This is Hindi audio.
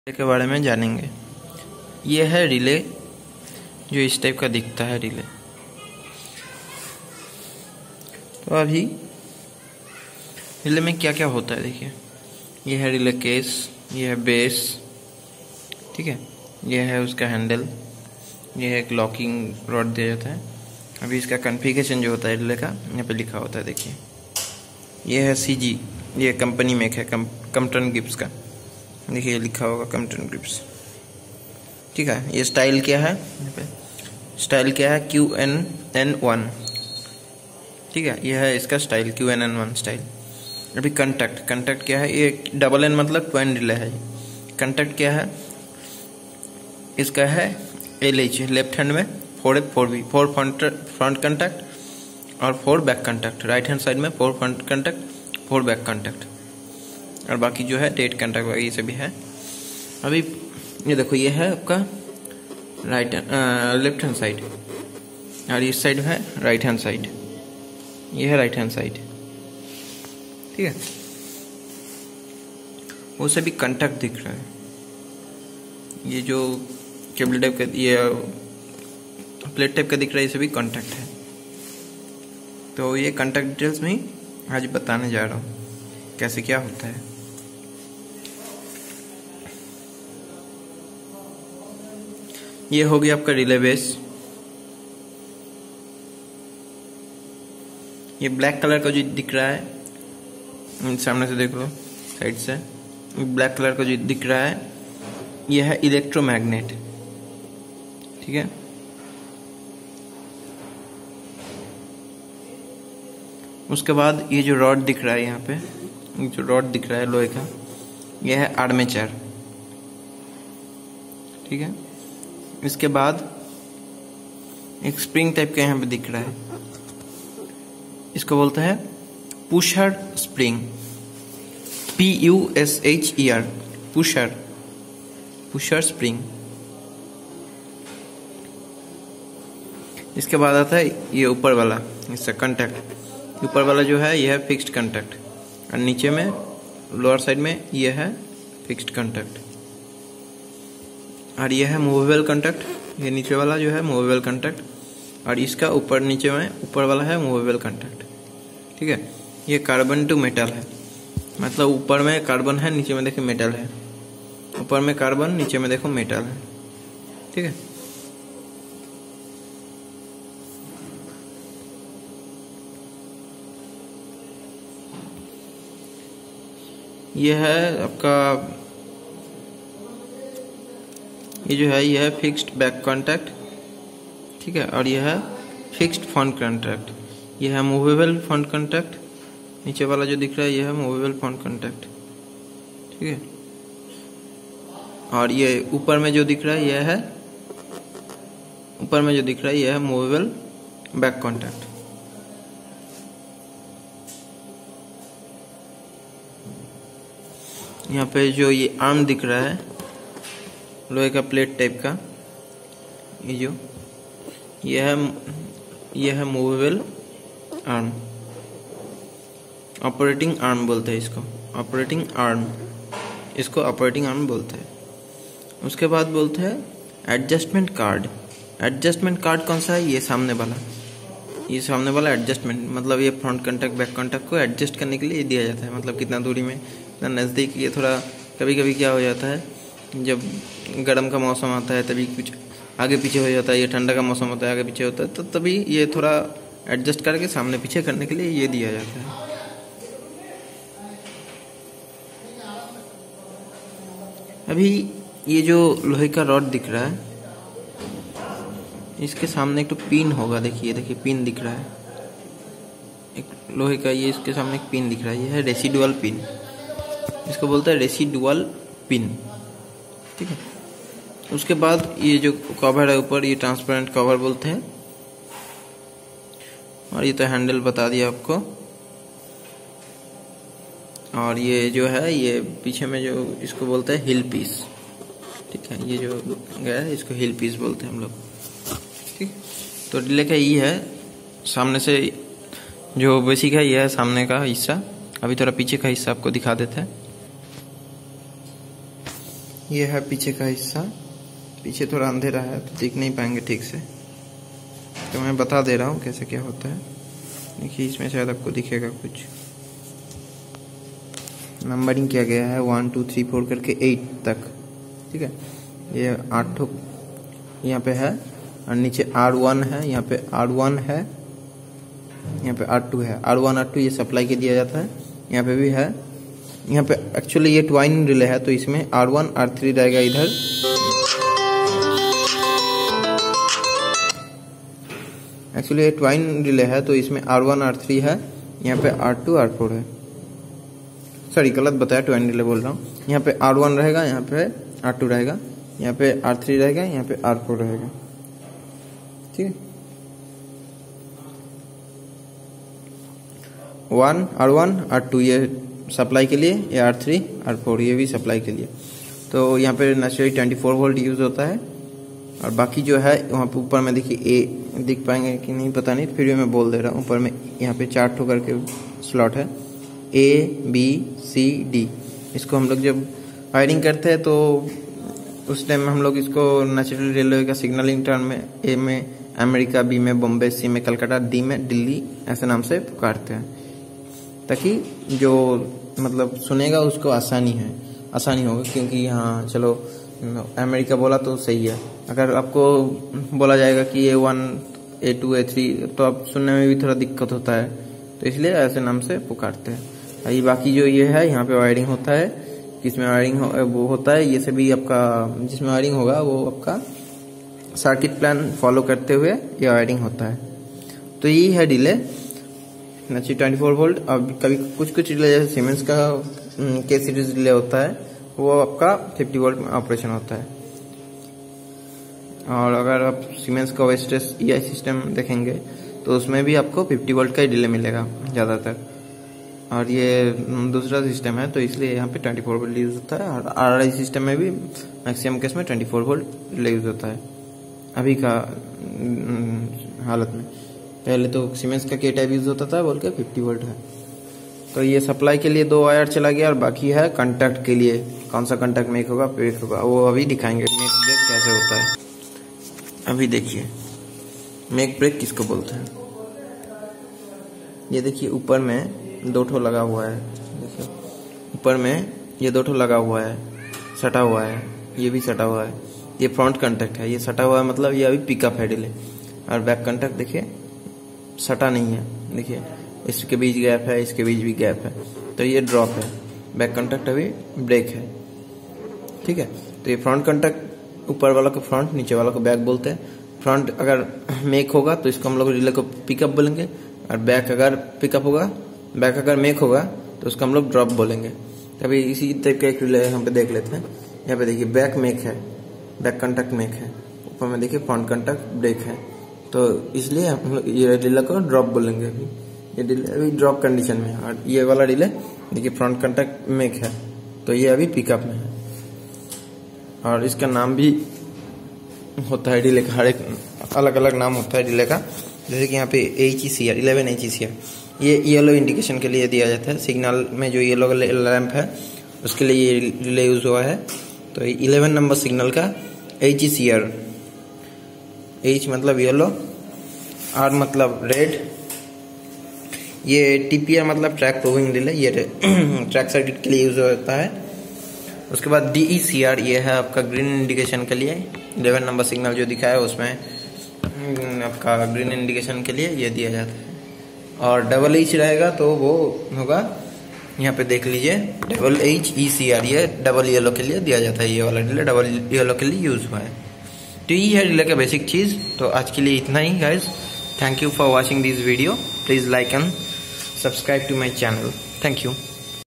के बारे में जानेंगे। ये है रिले, जो इस टाइप का दिखता है रिले। तो अभी रिले में क्या क्या होता है देखिए। ये है रिले केस, ये है बेस, ठीक है, ये है उसका हैंडल, ये है एक लॉकिंग रॉड दिया जाता है। अभी इसका कॉन्फ़िगरेशन जो होता है रिले का यहाँ पे लिखा होता है देखिए। ये है सीजी, ये कंपनी मेक है कम्पटन गिब्स का, देखिए लिखा होगा कम्पटन गिब्स, ठीक है। ये स्टाइल क्या है, यहाँ पे स्टाइल क्या है QNN1, ठीक है, यह है इसका स्टाइल QNN1 स्टाइल। अभी कंटैक्ट क्या है, ये डबल N मतलब ट्विन रिले है। कंटैक्ट क्या है, इसका है LH, लेफ्ट हैंड में 4H 4V, 4 फ्रंट कंटैक्ट और 4 back contact. Right hand side में 4 फ्रंट कंटैक्ट 4 बैक कंटैक्ट, और बाकी जो है डेट कंटैक्ट वगैरह ये सभी है। अभी ये देखो, ये है आपका लेफ्ट हैंड साइड, और इस साइड है राइट हैंड साइड, ये है राइट हैंड साइड, ठीक है। वो सभी कंटैक्ट दिख रहा है। ये जो केबल टाइप का, ये प्लेट टाइप का दिख रहा है, ये सभी कंटैक्ट है। तो ये कंटैक्ट डिटेल्स में आज बताने जा रहा हूँ कैसे क्या होता है। ये हो गया आपका रिले बेस। ये ब्लैक कलर का जो दिख रहा है, सामने से देख लो, साइड से ब्लैक कलर का जो दिख रहा है, यह है इलेक्ट्रोमैग्नेट, ठीक है। उसके बाद ये जो रॉड दिख रहा है, यहाँ पे जो रॉड दिख रहा है लोहे का, यह है आर्मेचर, ठीक है। इसके बाद एक स्प्रिंग टाइप का यहाँ पे दिख रहा है, इसको बोलते हैं pusher spring, PUSHER, pusher spring. इसके बाद आता है ये ऊपर वाला, इसका कंटैक्ट। ऊपर वाला जो है ये है फिक्स्ड कंटैक्ट, और नीचे में लोअर साइड में ये है फिक्स्ड कंटैक्ट, और ये है मूवेबल कंटैक्ट। ये नीचे वाला जो है मूवेबल कंटैक्ट, और इसका ऊपर नीचे में ऊपर वाला है मूवेबल कंटैक्ट, ठीक है। ये कार्बन टू मेटल है, मतलब ऊपर में कार्बन है, नीचे में देखो मेटल है। ऊपर में कार्बन, नीचे में देखो मेटल है, ठीक है। ये है आपका, ये जो है, ये है फिक्स्ड बैक कॉन्टैक्ट, ठीक है, और यह है फिक्स्ड फ्रंट कॉन्टैक्ट। यह है मूवेबल फ्रंट कॉन्टैक्ट, नीचे वाला जो दिख रहा है यह है मूवेबल फ्रंट कॉन्टैक्ट, ठीक है। और ये ऊपर में जो दिख रहा है यह है, ऊपर में जो दिख रहा है यह है मूवेबल बैक कॉन्टैक्ट। यहाँ पे जो ये आर्म दिख रहा है लोहे का प्लेट टाइप का, ये जो ये है मूवेबल आर्म, ऑपरेटिंग आर्म बोलते हैं इसको, ऑपरेटिंग आर्म, इसको ऑपरेटिंग आर्म बोलते हैं। उसके बाद बोलते हैं एडजस्टमेंट कार्ड। एडजस्टमेंट कार्ड कौन सा है, ये सामने वाला एडजस्टमेंट, मतलब ये फ्रंट कॉन्टैक्ट बैक कॉन्टैक्ट को एडजस्ट करने के लिए दिया जाता है, मतलब कितना दूरी में, कितना नज़दीक। ये थोड़ा कभी कभी क्या हो जाता है, जब गर्म का मौसम आता है तभी कुछ आगे पीछे हो जाता है, ये ठंडा का मौसम होता है आगे पीछे होता है, तो तभी ये थोड़ा एडजस्ट करके सामने पीछे करने के लिए ये दिया जाता है। अभी ये जो लोहे का रॉड दिख रहा है, इसके सामने एक तो पिन होगा, देखिए पिन दिख रहा है एक लोहे का, ये इसके सामने एक पिन दिख रहा है, ये है रेसिडुअल पिन, इसको बोलते हैं रेसिडुअल पिन, ठीक है। उसके बाद ये जो कवर है ऊपर, ये ट्रांसपेरेंट कवर बोलते हैं, और ये तो हैंडल बता दिया आपको। और ये जो है, ये पीछे में जो इसको बोलते हैं हिल पीस, ठीक है, ये जो गया है इसको हिल पीस बोलते हैं हम लोग, ठीक। तो रिले का ये है, सामने से जो बेसिक है ये है सामने का हिस्सा। अभी थोड़ा पीछे का हिस्सा आपको दिखा देते हैं। ये है पीछे का हिस्सा। पीछे थोड़ा अंधेरा है तो देख नहीं पाएंगे ठीक से, तो मैं बता दे रहा हूँ कैसे क्या होता है। देखिए इसमें शायद आपको दिखेगा कुछ नंबरिंग किया गया है 1 2 3 4 करके 8 तक, ठीक है। ये 8 ठोक यहाँ पे है और नीचे R1 है, यहाँ पे R1 है, यहाँ पे R2 है। R1 R2 ये सप्लाई के दिया जाता है, यहाँ पे भी है। यहाँ पे एक्चुअली ये ट्वाइन रिले है तो इसमें R1 R3 रहेगा इधर, एक्चुअली ये ट्वाइन रिले है तो इसमें R1 R3 है, यहाँ पे R2 R4 है। सॉरी गलत बताया, ट्वाइन रिले बोल रहा हूँ। यहाँ पे R1 रहेगा, यहाँ पे R2 रहेगा, यहाँ पे R3 रहेगा, यहाँ पे R4 रहेगा, ठीक है। R1 R2 ये सप्लाई के लिए, ये R3 R4 ये भी सप्लाई के लिए। तो यहाँ पे नेचुरली 24 वोल्ट यूज होता है। और बाकी जो है वहाँ पे ऊपर में देखिए ए दिख पाएंगे कि नहीं पता नहीं, फिर भी मैं बोल दे रहा हूँ। ऊपर में यहाँ पे 4 ठो करके स्लॉट है, ABCD। इसको हम लोग जब वायरिंग करते हैं तो उस टाइम हम लोग इसको नेचुरल रेलवे का सिग्नलिंग टर्न में ए में अमेरिका, बी में बॉम्बे, सी में कलकत्ता, डी में दिल्ली ऐसे नाम से पुकारते हैं, ताकि जो मतलब सुनेगा उसको आसानी होगा। क्योंकि यहाँ चलो अमेरिका बोला तो सही है, अगर आपको बोला जाएगा कि A1 A2 A3 तो आप सुनने में भी थोड़ा दिक्कत होता है, तो इसलिए ऐसे नाम से पुकारते हैं। ये बाकी जो ये है यहाँ पे वायरिंग होता है, जिसमें वायरिंग वो होता है, ये सभी आपका जिसमें वायरिंग होगा वो आपका सर्किट प्लान फॉलो करते हुए ये वायरिंग होता है। तो यही है डिले नेचुरली 24 वोल्ट। अब कभी कुछ डिले जैसे सीमेंस का के सीरीज डिले होता है वो आपका 50 वोल्ट में ऑपरेशन होता है। और अगर आप सीमेंस का वेस्टेज EI सिस्टम देखेंगे तो उसमें भी आपको 50 वोल्ट का ही डिले मिलेगा ज़्यादातर। और ये दूसरा सिस्टम है तो इसलिए यहाँ पे 24 वोल्ट यूज होता है। और RRI सिस्टम में भी मैक्सिमम केस में 24 वोल्ट डिले यूज होता है अभी का हालत में। पहले तो सीमेंस का के टाइप यूज होता था, बोल के 50 वोल्ट है। तो ये सप्लाई के लिए 2 वायर चला गया और बाकी है कंटैक्ट के लिए, कौन सा कंटैक्ट मेक होगा ब्रेक होगा वो अभी दिखाएंगे मेक ब्रेक कैसे होता है। अभी देखिए मेक ब्रेक किसको बोलते हैं। ये देखिए ऊपर में 2 ठो लगा हुआ है, देखिए ऊपर में ये 2 ठो लगा हुआ है, सटा हुआ है, ये भी सटा हुआ है। ये फ्रंट कंटैक्ट है, ये सटा हुआ है मतलब ये अभी पिकअप है डिले। और बैक कंटैक्ट देखिए सटा नहीं है, देखिए इसके बीच गैप है, इसके बीच भी गैप है, तो ये ड्रॉप है। बैक कंटैक्ट अभी ब्रेक है, ठीक है। तो ये फ्रंट कंटैक्ट ऊपर वाला को फ्रंट, नीचे वाला को बैक बोलते हैं। फ्रंट अगर मेक होगा तो इसको हम लोग रिले को पिकअप बोलेंगे, और बैक अगर पिकअप होगा, बैक अगर मेक होगा तो उसको हम लोग ड्रॉप बोलेंगे। अभी इसी टाइप का एक रिले हम पे देख लेते हैं। यहाँ पे देखिए बैक मेक है, बैक कंटैक्ट मेक है, ऊपर में देखिए फ्रंट कंटैक्ट ब्रेक है, तो इसलिए हम लोग ये डिले को ड्रॉप बोलेंगे। अभी ये डिले अभी ड्रॉप कंडीशन में है। और ये वाला डिले देखिए फ्रंट कंटैक्ट मेक है, तो ये अभी पिकअप में है। और इसका नाम भी होता है डिले का, हर एक अलग अलग नाम होता है डिले का। जैसे कि यहाँ पे HECR 11 HECR ये येलो इंडिकेशन के लिए दिया जाता है। सिग्नल में जो येलो लैंप है उसके लिए ये डिले यूज हुआ है। तो 11 नंबर सिग्नल का HECR, H मतलब येलो, R मतलब रेड, ये TPR मतलब ट्रैक प्रूविंग डिले, ये ट्रैक सर्किट के लिए यूज होता है। उसके बाद DECR ये है आपका ग्रीन इंडिकेशन के लिए। 11 नंबर सिग्नल जो दिखा है उसमें आपका ग्रीन इंडिकेशन के लिए ये दिया जाता है। और डबल H रहेगा तो वो होगा, यहाँ पे देख लीजिए HECR, ये डबल येलो के लिए दिया जाता है। ये वाला डिले डबल येलो के लिए यूज हुआ है। तो ये है डिले का बेसिक चीज। तो आज के लिए इतना ही guys. Thank you for watching this video. Please like and subscribe to my channel. Thank you.